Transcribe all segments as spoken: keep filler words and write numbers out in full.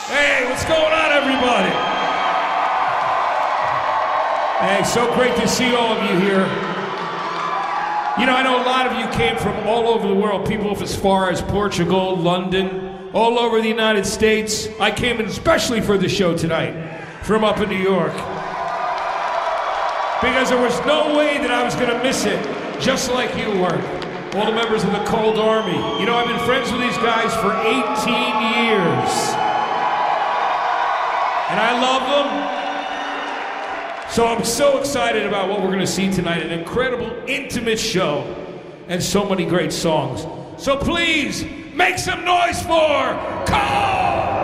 Hey, what's going on, everybody? Hey, so great to see all of you here. You know, I know a lot of you came from all over the world, people as far as Portugal, London, all over the United States. I came in especially for the show tonight, from up in New York. Because there was no way that I was going to miss it, just like you weren't. All the members of the Cold Army. You know, I've been friends with these guys for eighteen years. And I love them. So I'm so excited about what we're going to see tonight. An incredible, intimate show. And so many great songs. So please, make some noise for Cold!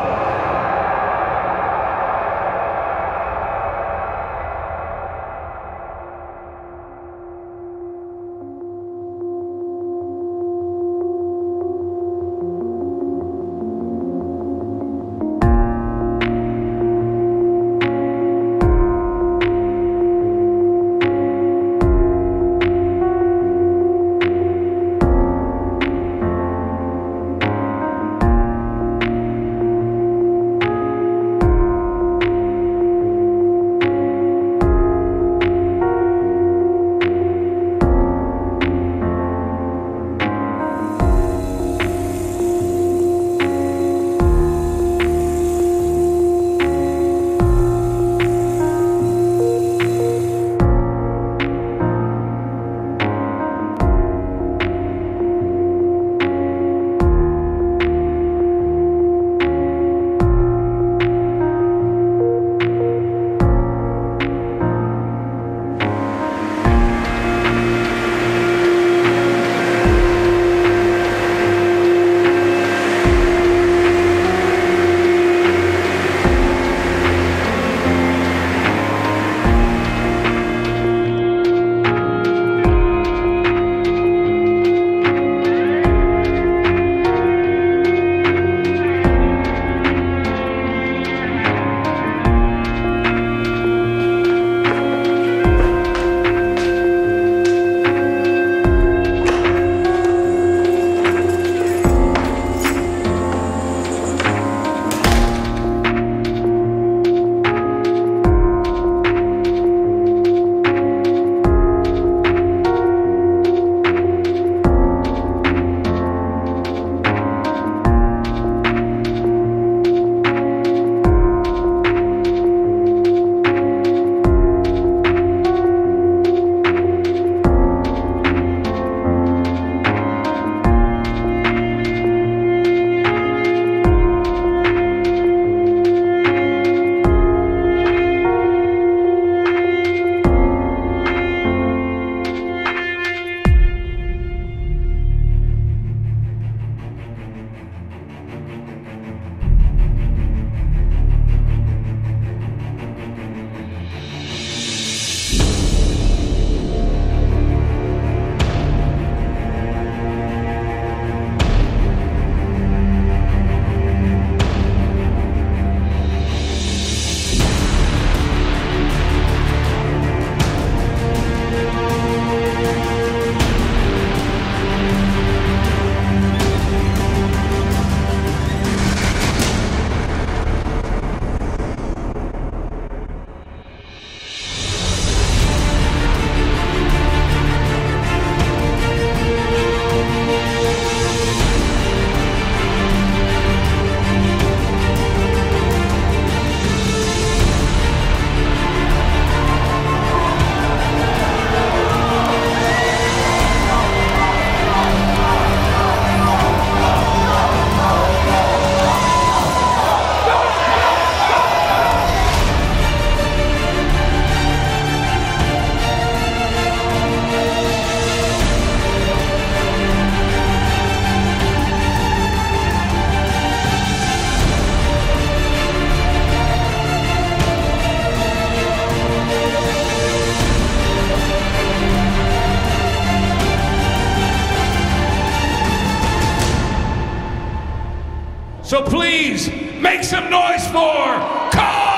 So please, make some noise for Cold!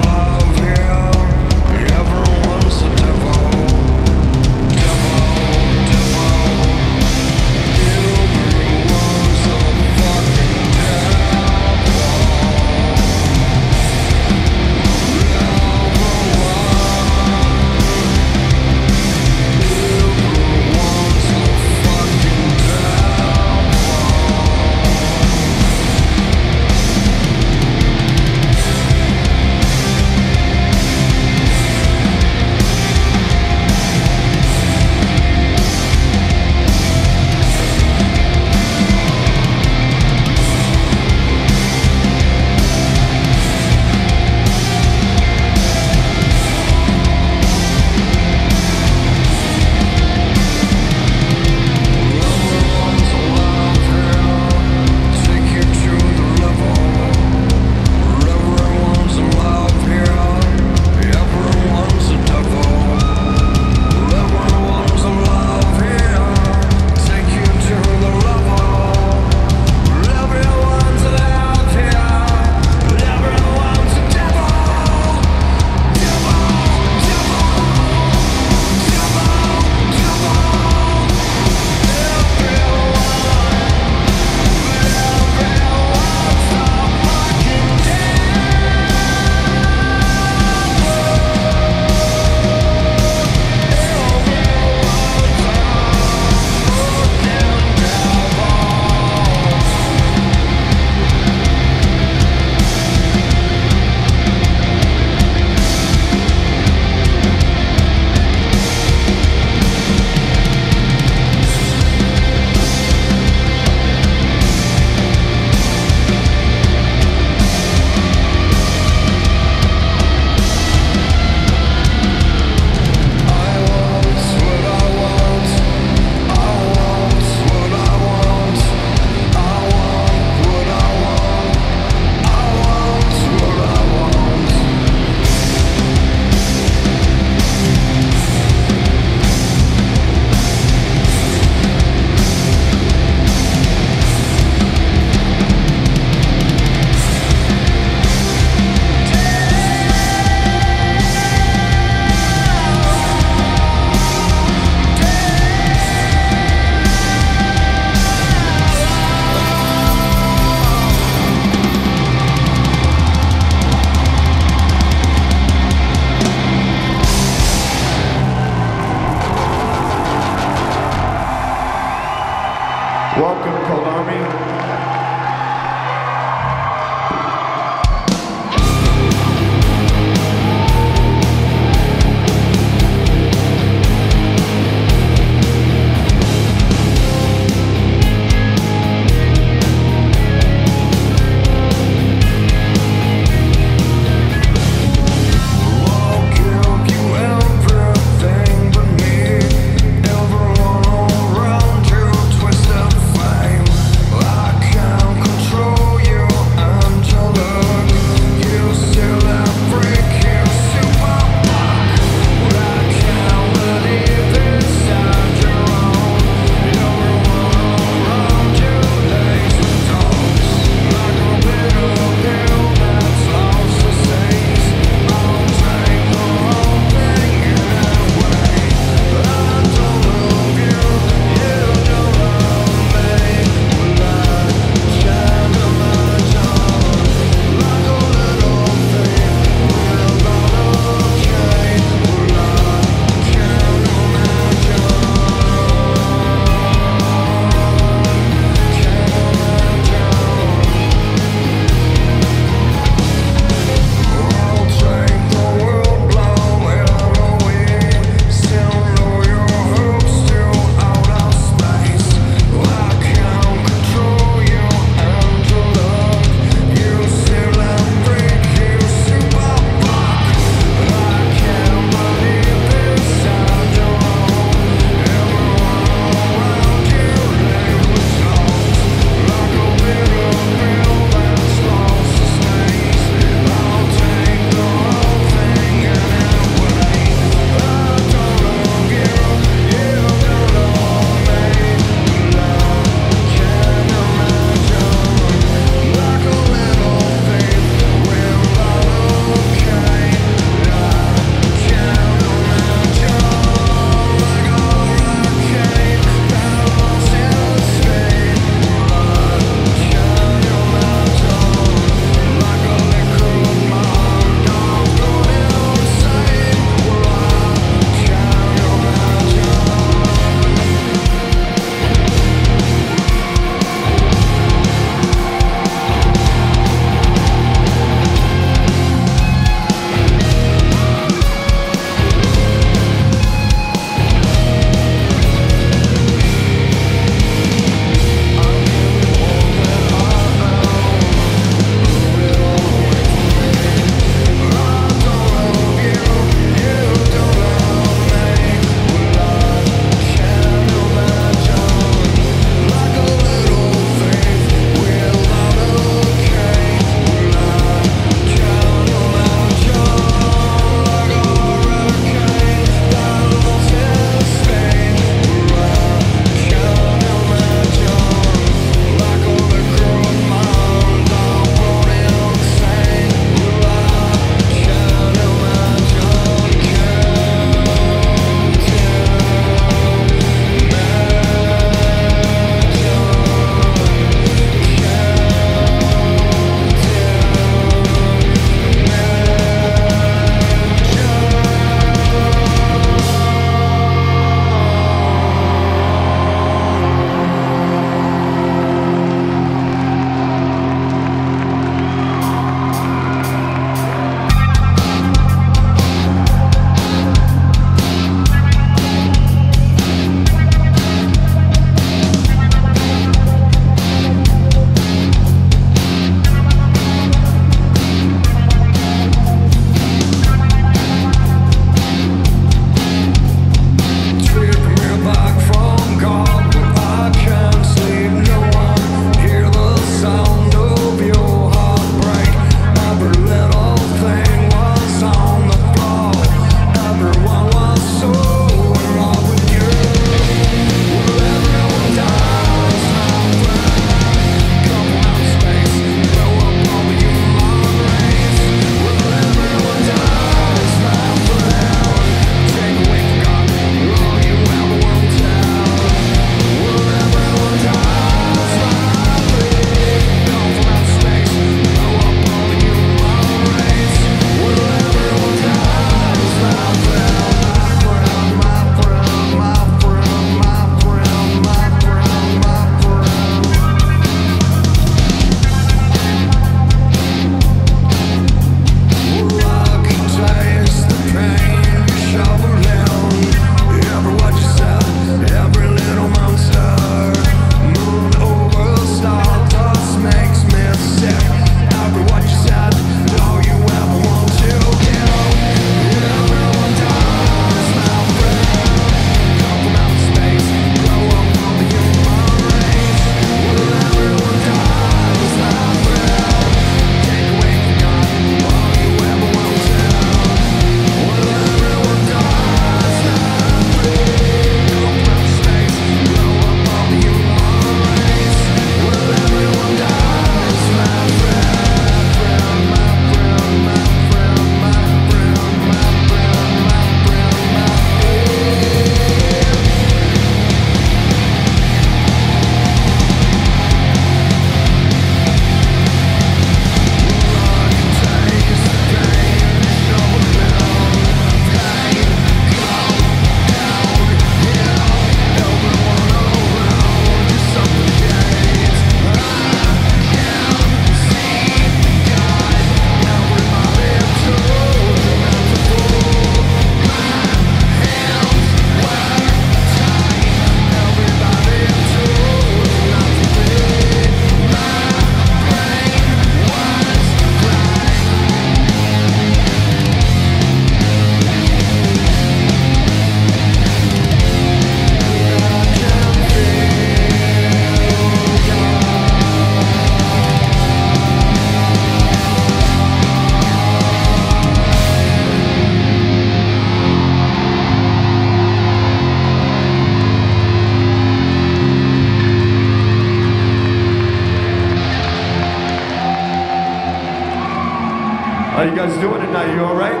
you guys doing tonight? You all right?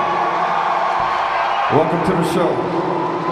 Welcome to the show.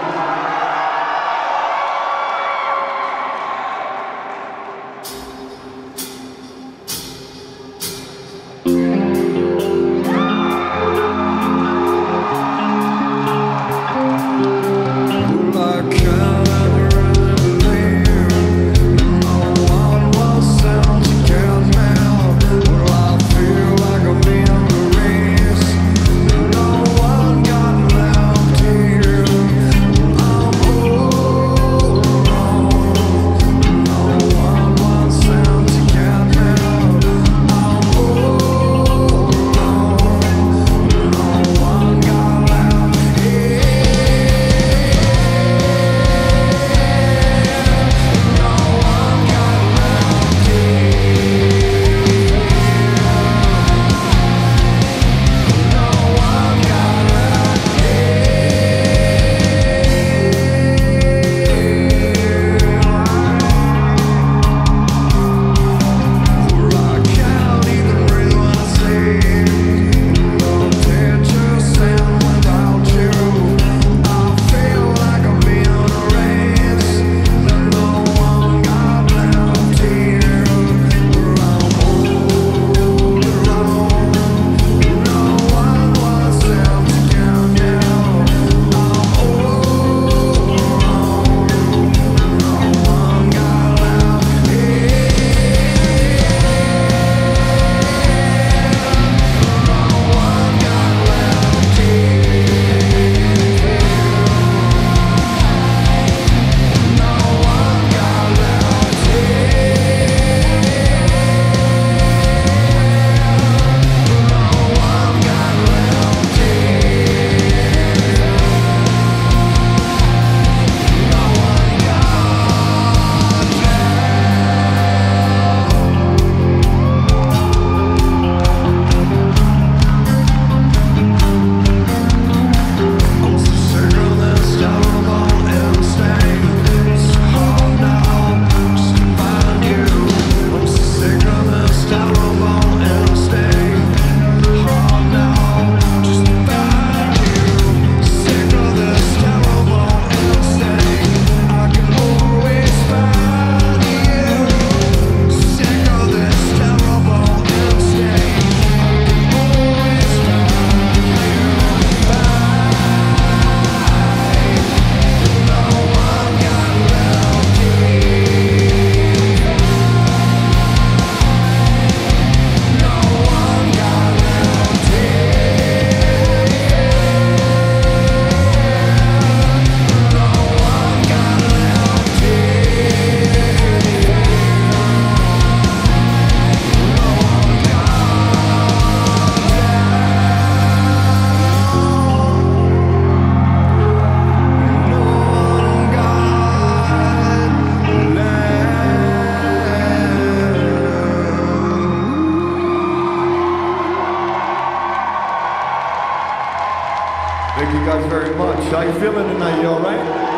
Thank you guys very much. How you feeling tonight? You all right?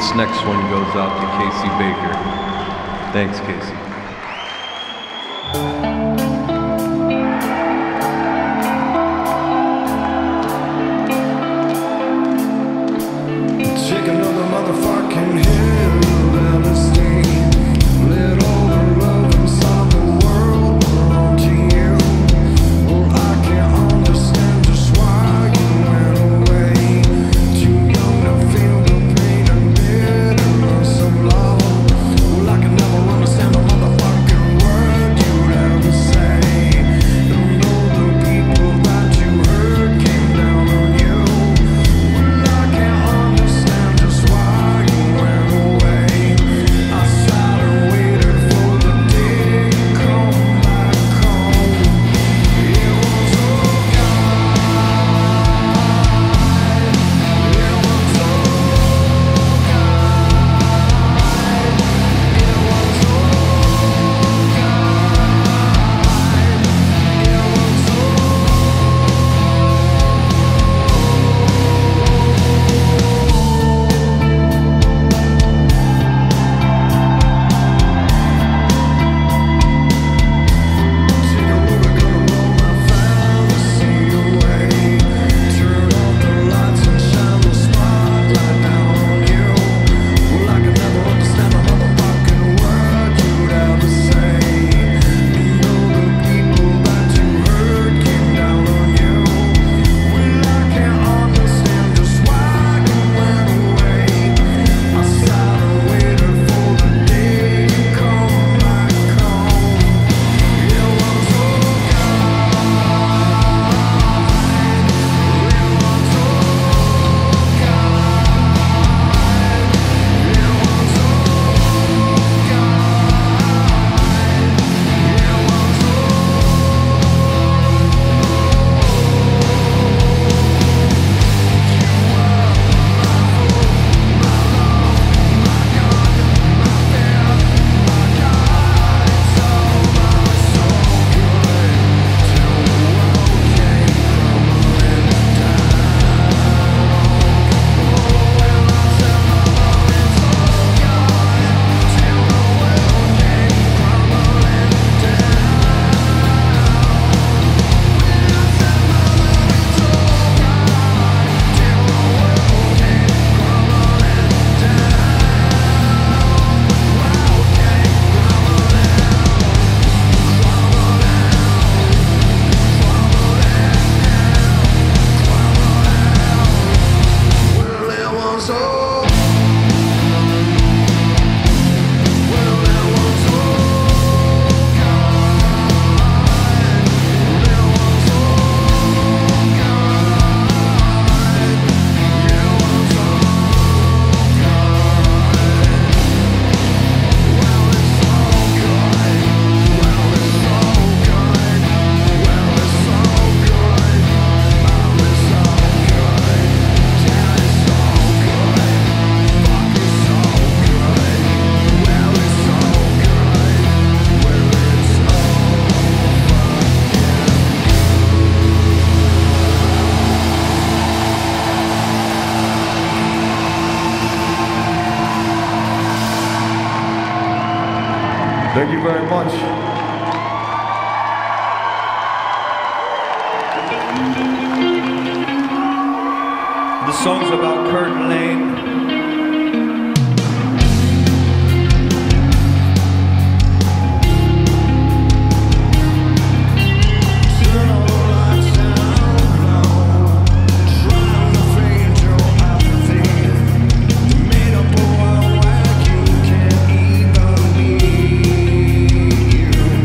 This next one goes out to Casey Baker. Thanks, Casey. Take another motherfucking hill down the street. Let all the love inside the world belong to you. Well, I can't understand just why you went away. Too young to feel the pain and bitterness of love. Well, I can never understand a motherfucking word you'd ever say. And all the people that you hurt came down on you. Well, I can't understand just why you went away. I sat and waited for the day you come back home. It was Thank you very much. The song's about Curtin Lane. You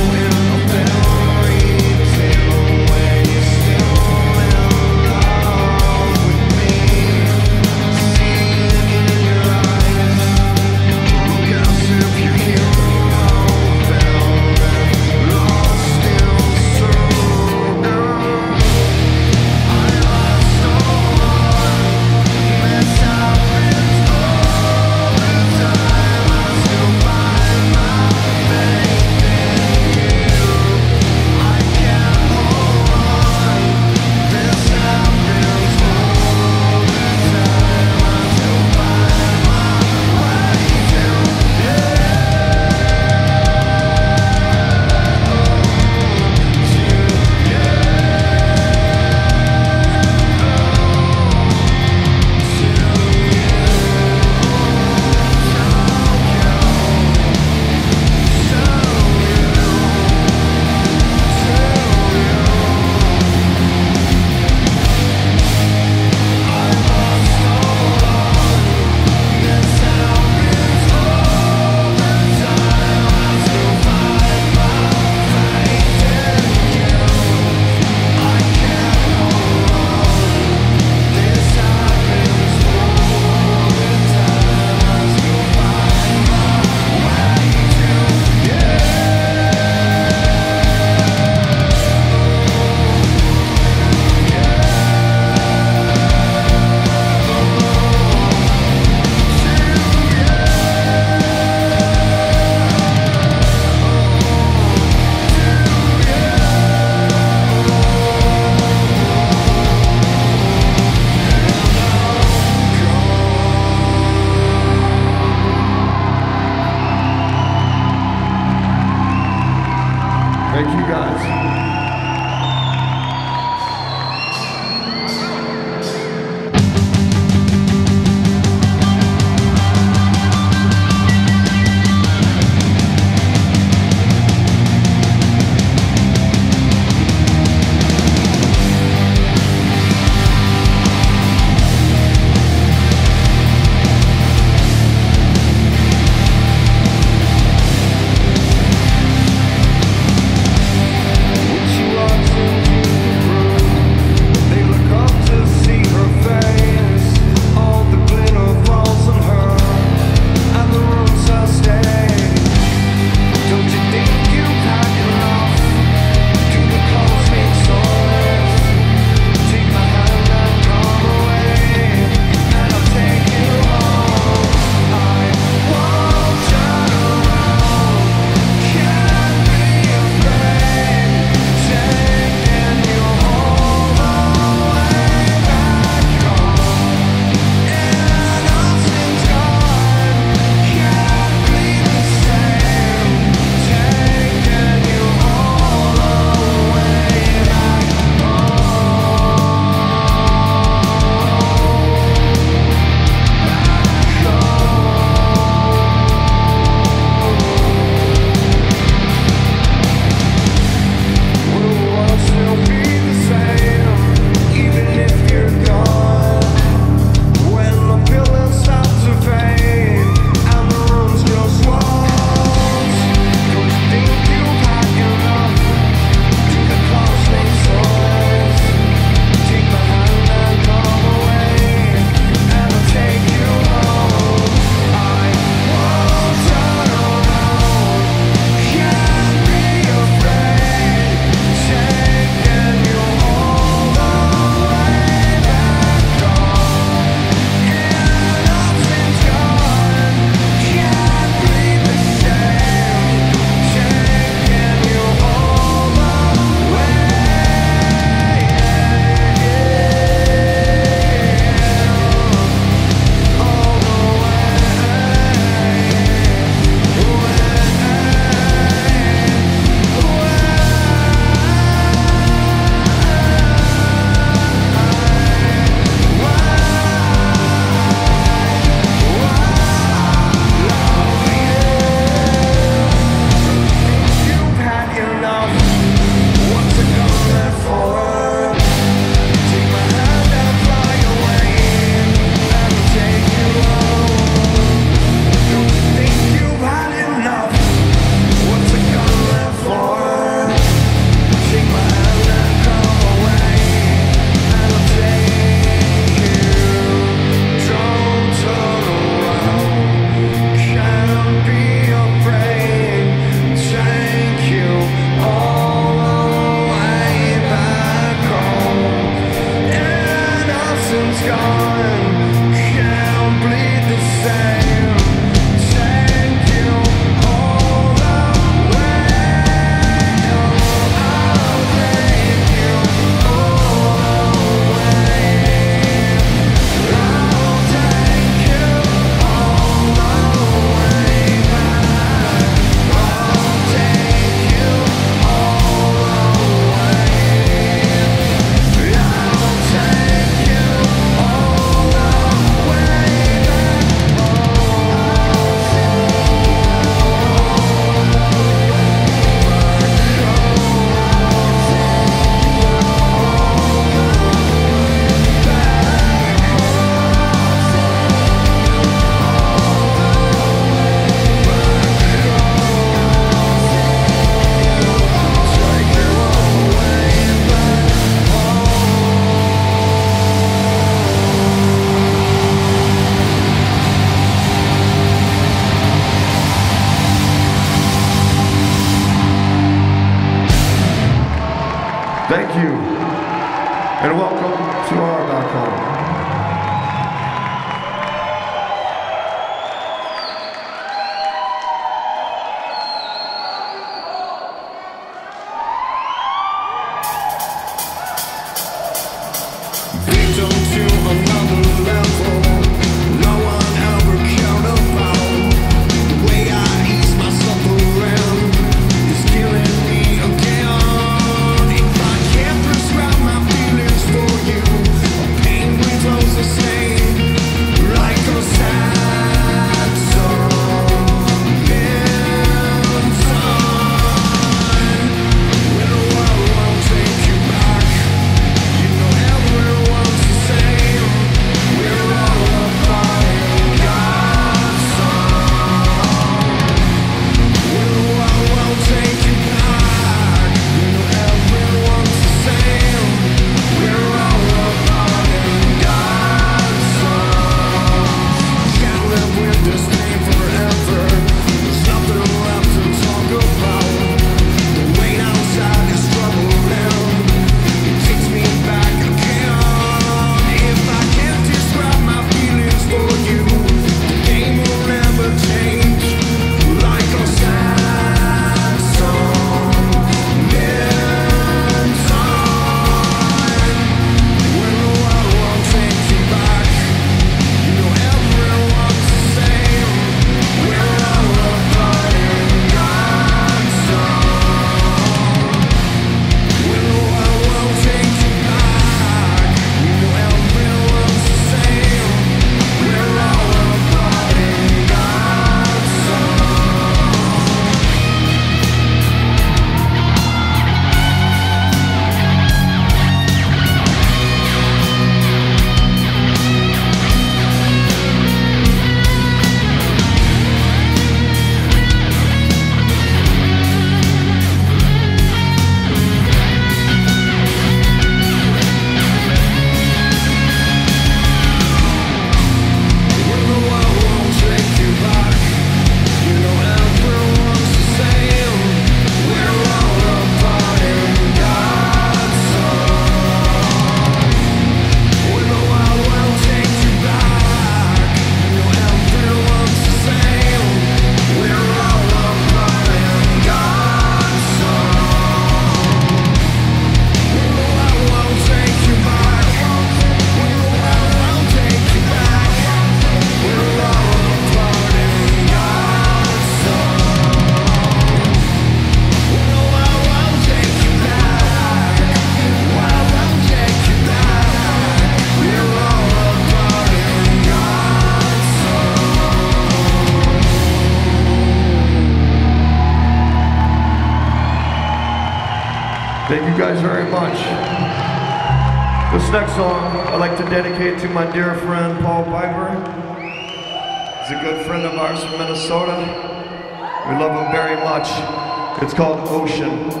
Thank you guys very much. This next song I'd like to dedicate to my dear friend Paul Piper. He's a good friend of ours from Minnesota. We love him very much. It's called Ocean.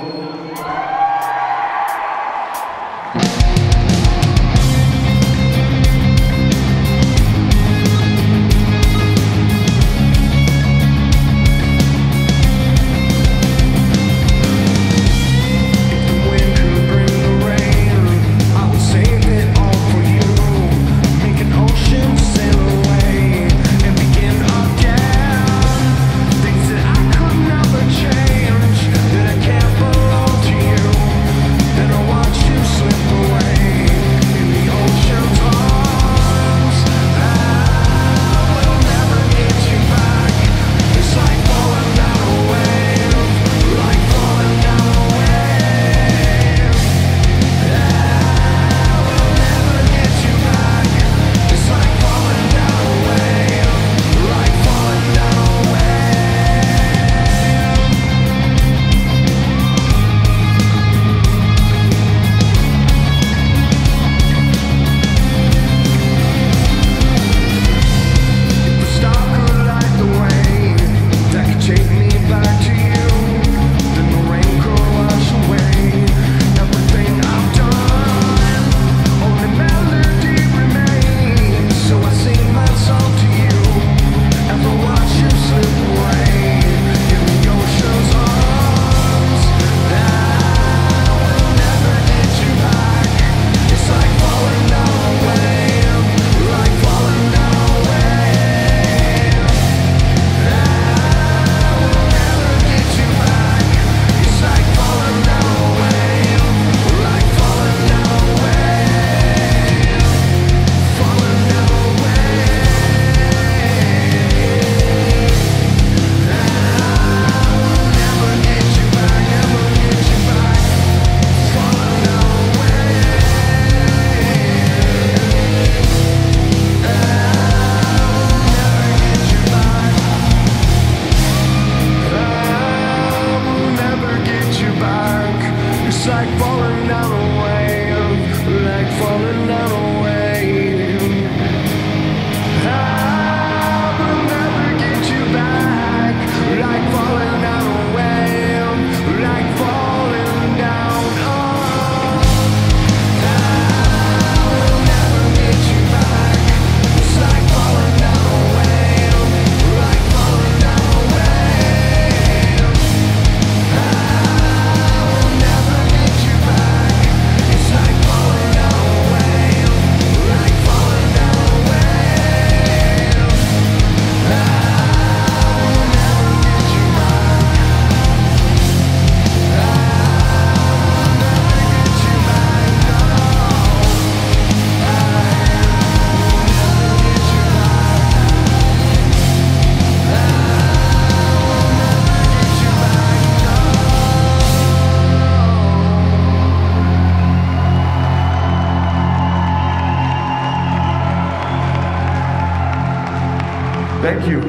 Thank you.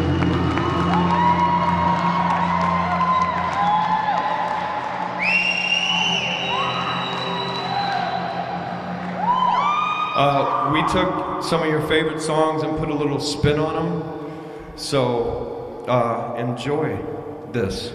Uh, we took some of your favorite songs and put a little spin on them. So uh, enjoy this.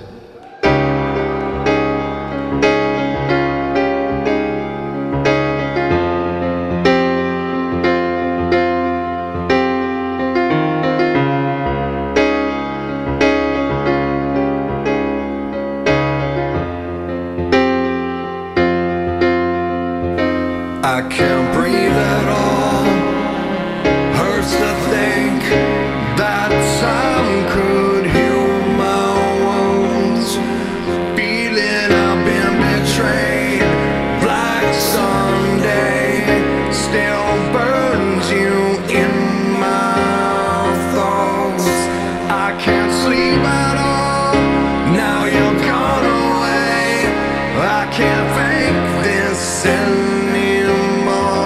I can't breathe at all. Hurts to think that time could heal my wounds. Feeling I've been betrayed. Black Sunday still burns you in my thoughts. I can't sleep at all. Now you're gone away. I can't fake this anymore.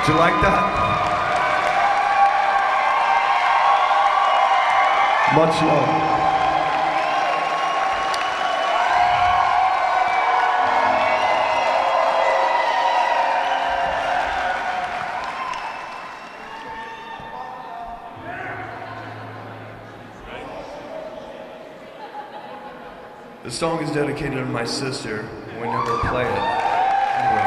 Did you like that? Much love. This song is dedicated to my sister. We never play it. Anyway.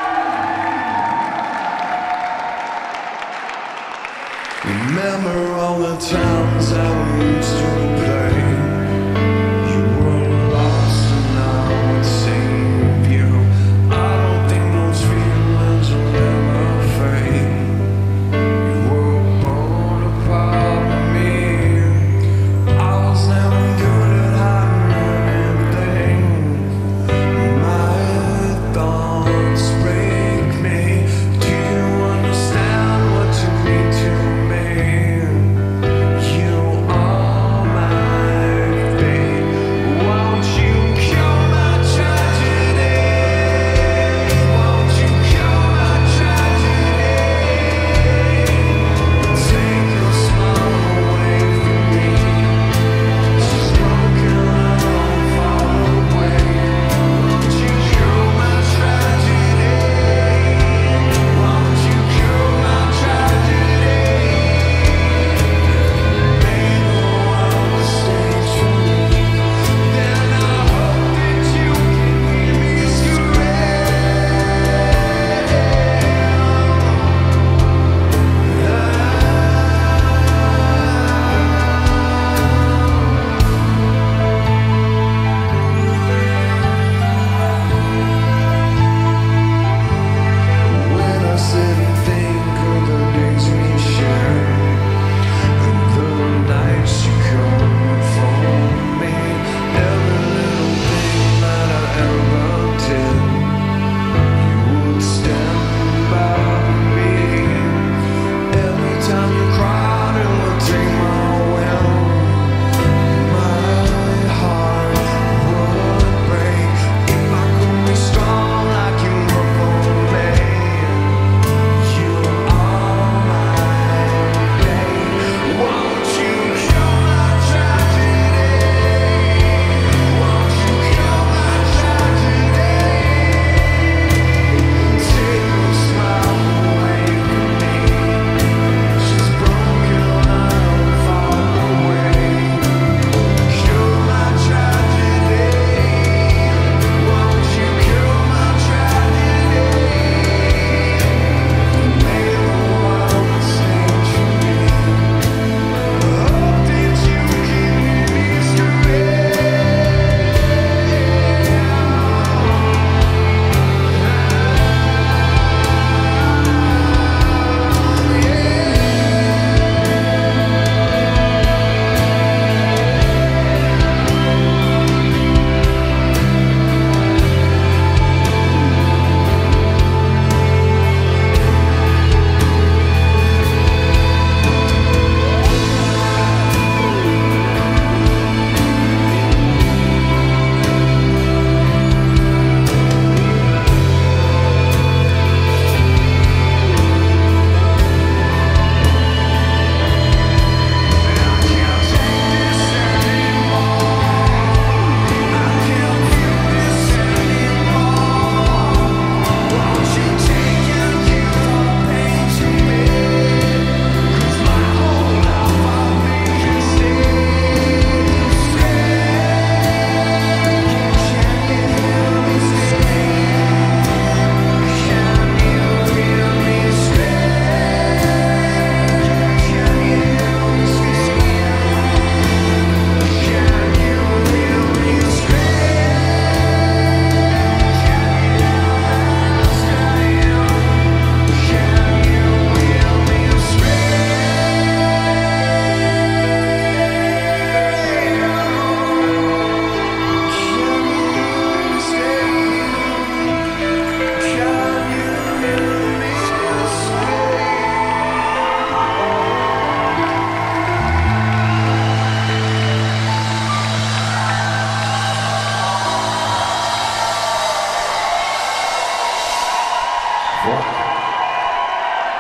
Remember all the times that we used to play. You were lost and I would save you. I don't think those feelings will ever fade. You were born a part of me. I was never good at hiding anything. My thoughts break me. Do you understand what you mean to me? You are my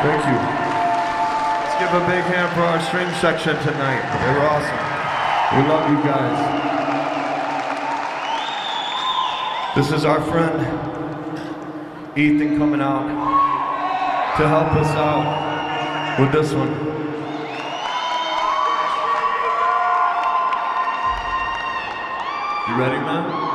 Thank you. Let's give a big hand for our string section tonight. They were awesome. We love you guys. This is our friend Ethan coming out to help us out with this one. You ready, man?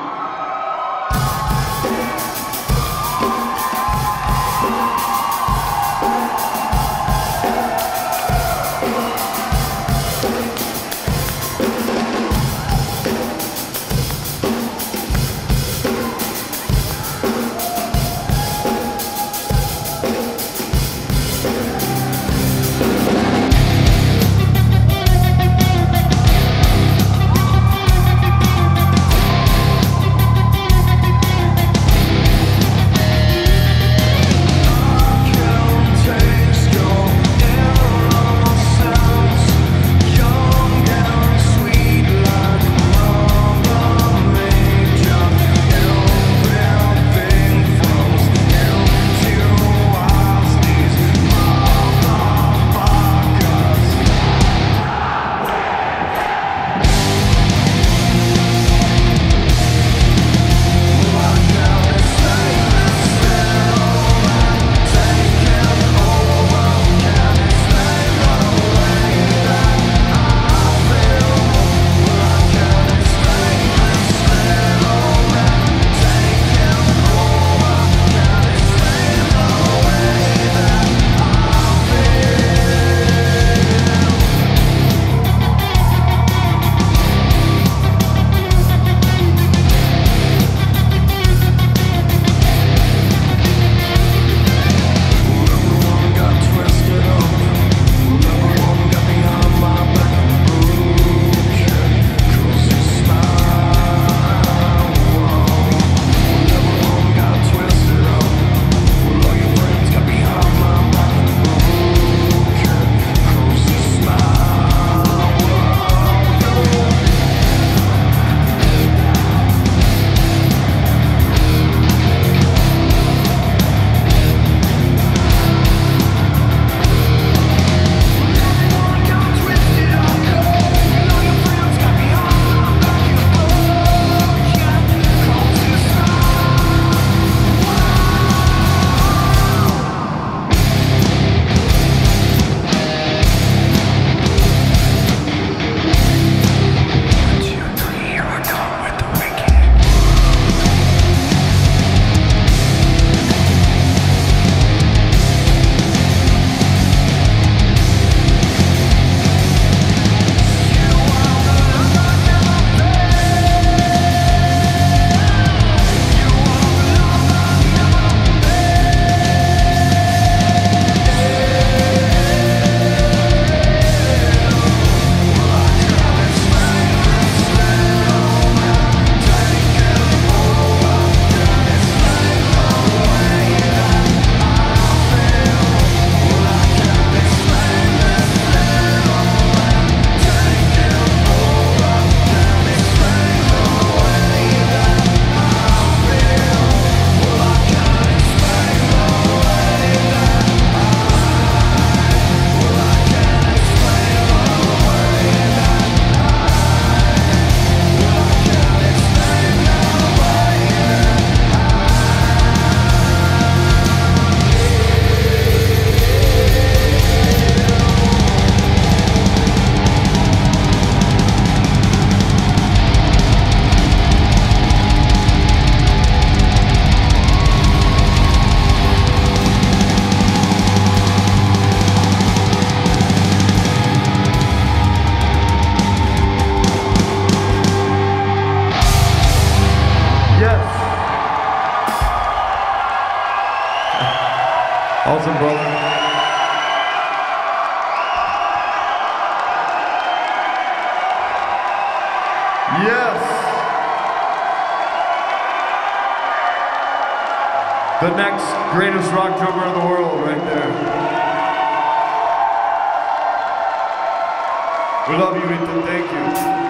Awesome, brother. Yes. The next greatest rock drummer in the world, right there. We love you, Ethan. Thank you.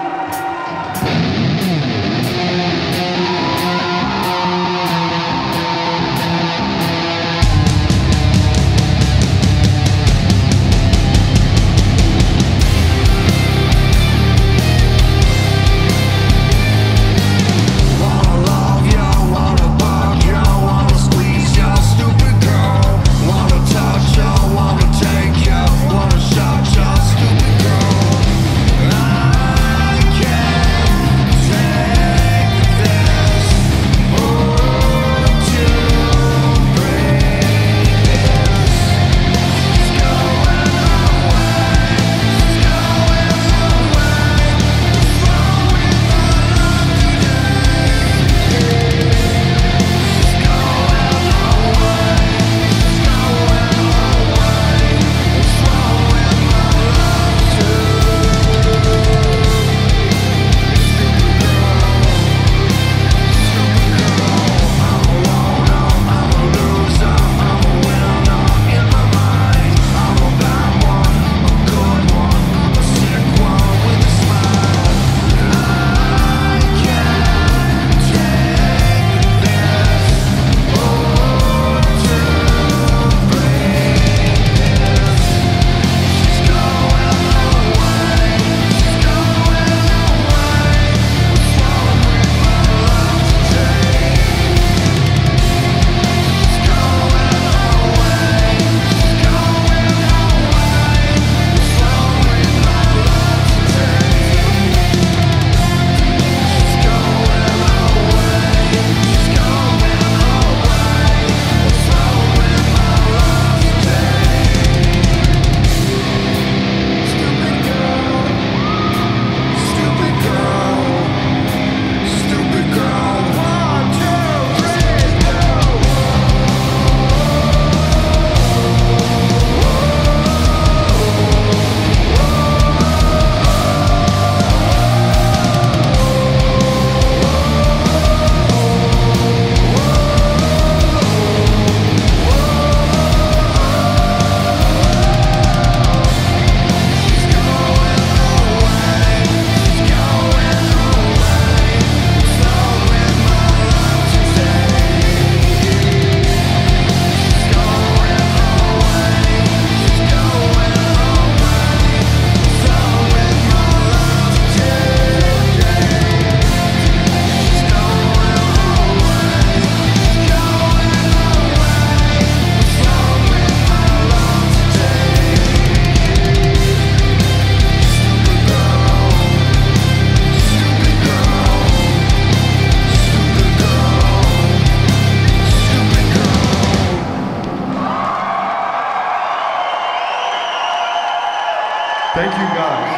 Thank you, guys.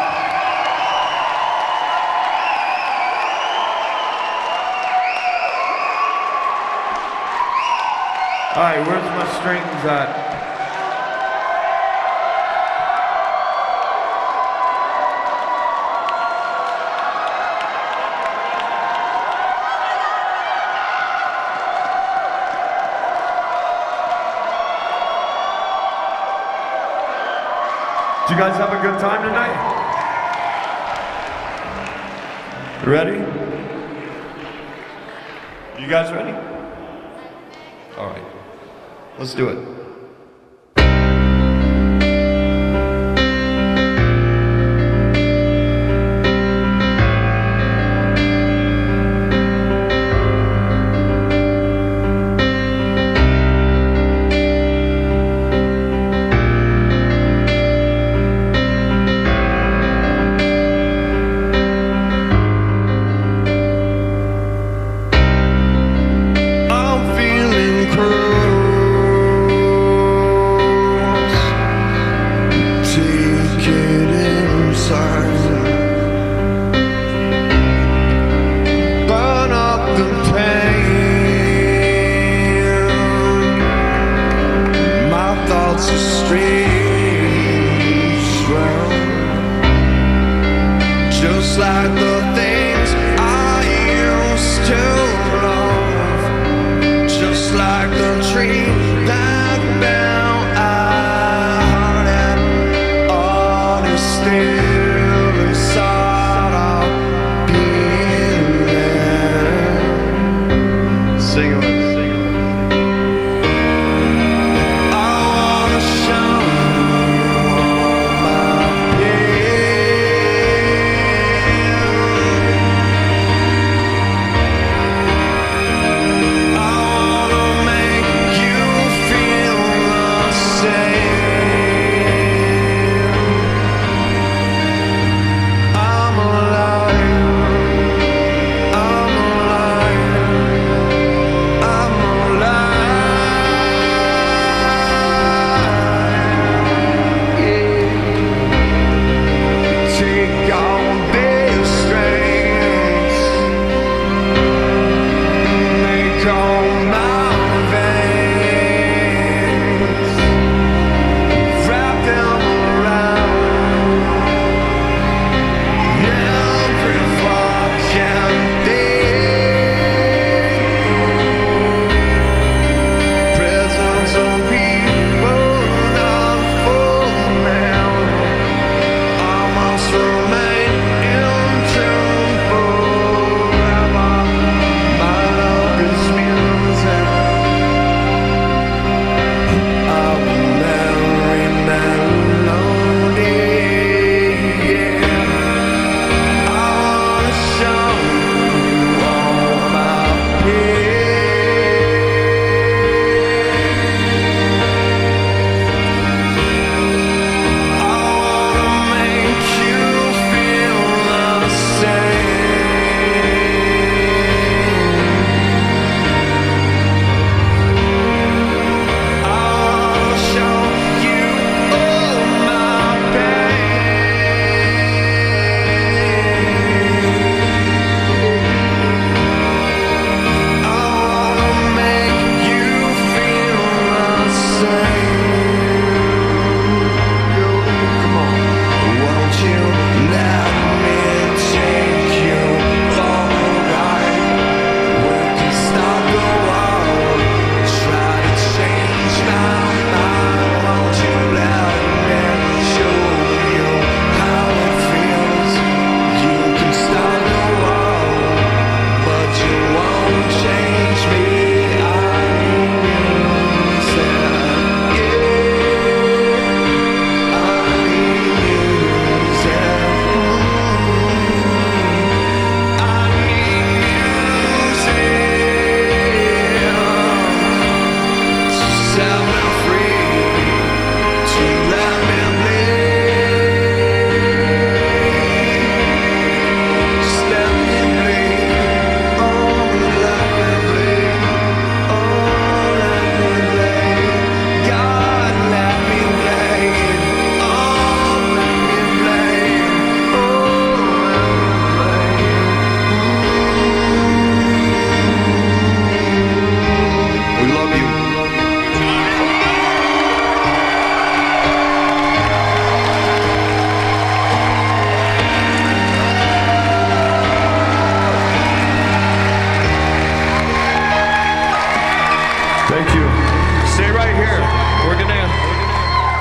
All right, where's my strings at? Did you guys have a good time tonight? Ready? You guys ready? All right. Let's do it. I'm feeling cruel.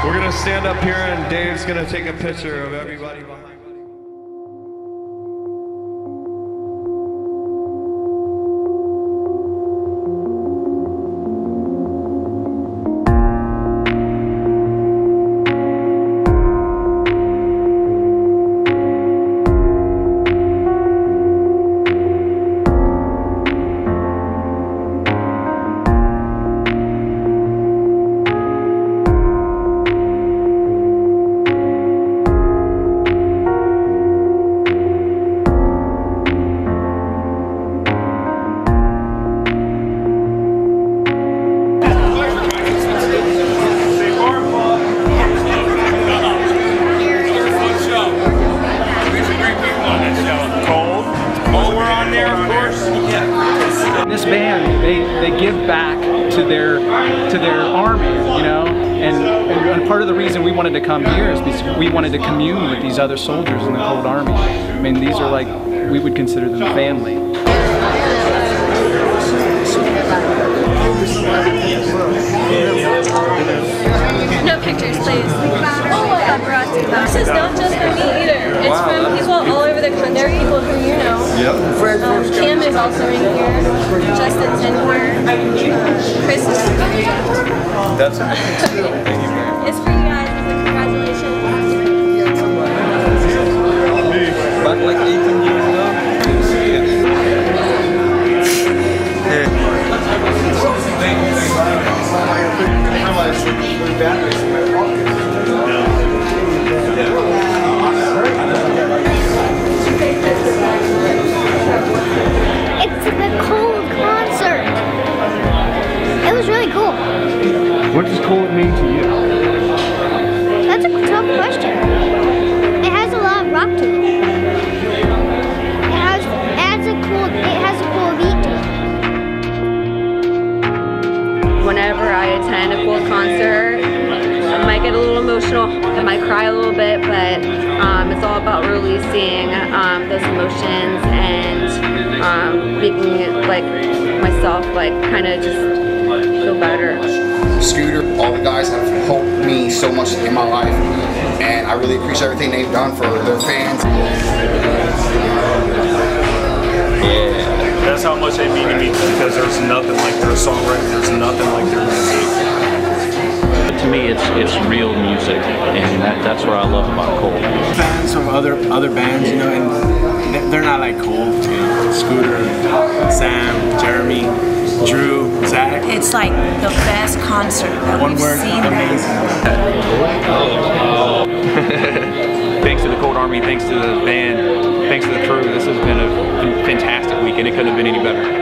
We're gonna stand up here and Dave's gonna take a picture of everybody behind. This band, they, they give back to their to their army, you know, and, and part of the reason we wanted to come here is because we wanted to commune with these other soldiers in the Cold Army. I mean, these are like, we would consider them family. No pictures, please. Paparazzi. This is not just for me either. It's wow, from people all over the country. There are people who you know. Yep. Um, Kim is also in here. Justin's in here. Uh, Chris is in here. That's amazing. Thank you very much. It's for you guys. Congratulations. Back like eighteen years ago. It's the Cold concert. It was really cool. What does cold mean to you? That's a tough question. It has a lot of rock to it. It has, it has a cool, it has a cool beat to it. Whenever I attend a Cold concert, I might get a little emotional, I might cry a little bit, but um, it's all about releasing um, those emotions and um, making like myself like kind of just feel better. Scooter, all the guys have helped me so much in my life, and I really appreciate everything they've done for their fans. Yeah, that's how much they mean to me, because there's nothing like their songwriting, there's nothing like their music. To me, it's it's real music, and that, that's what I love about Cold. Fans of other other bands, you know, and they're not like Cold, you know. Scooter, Sam, Jeremy, Drew, Zach. It's like the best concert that One we've word, seen. amazing. Thanks to the Cold Army, thanks to the band, thanks to the crew. This has been a fantastic week, and it couldn't have been any better.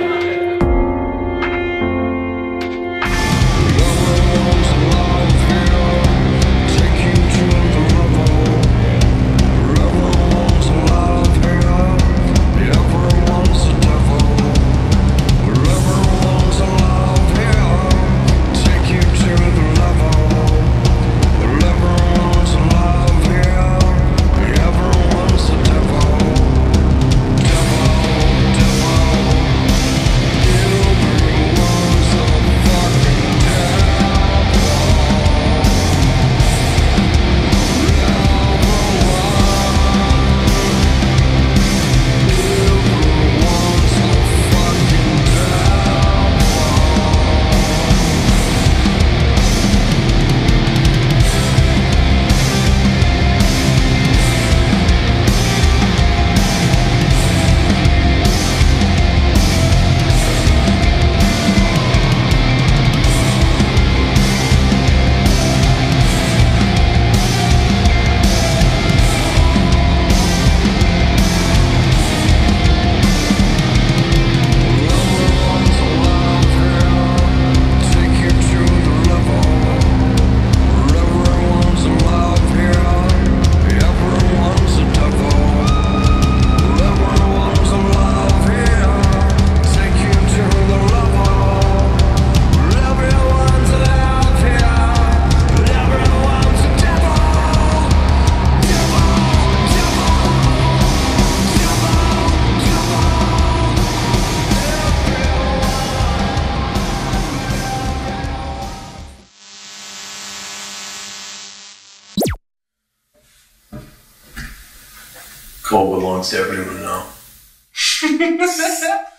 Cold belongs to everyone now.